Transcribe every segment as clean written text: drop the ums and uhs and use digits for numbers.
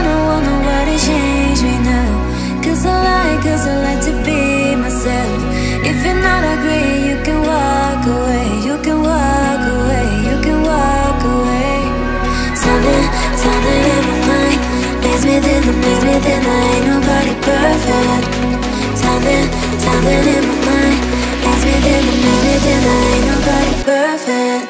don't want nobody change me now. Cause I like to be myself. If you're not agree, you can walk away. You can walk away, you can walk away. Something in my mind makes me think I ain't nobody perfect. Something in my mind makes me think I ain't nobody perfect.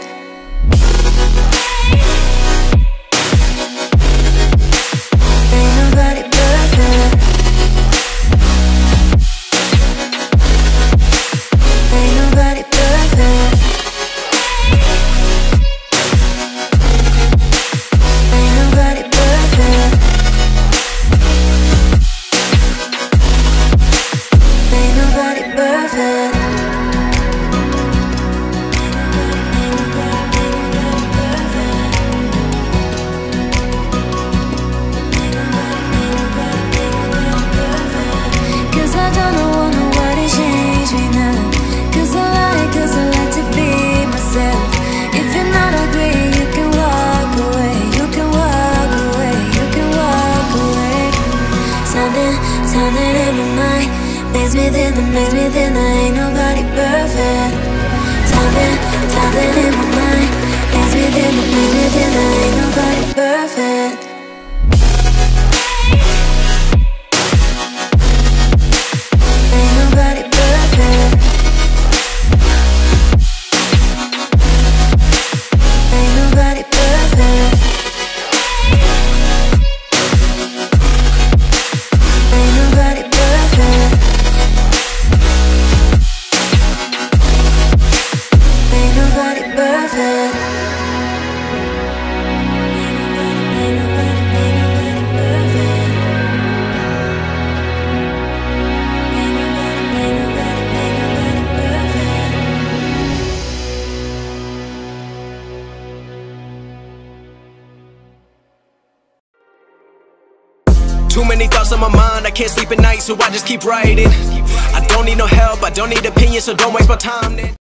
Something in my mind makes me think I ain't nobody perfect. Something in my mind makes me think I ain't nobody perfect. Ain't nobody perfect. Ain't nobody perfect. Too many thoughts on my mind, I can't sleep at night, so I just keep writing. I don't need no help, I don't need opinions, so don't waste my time then.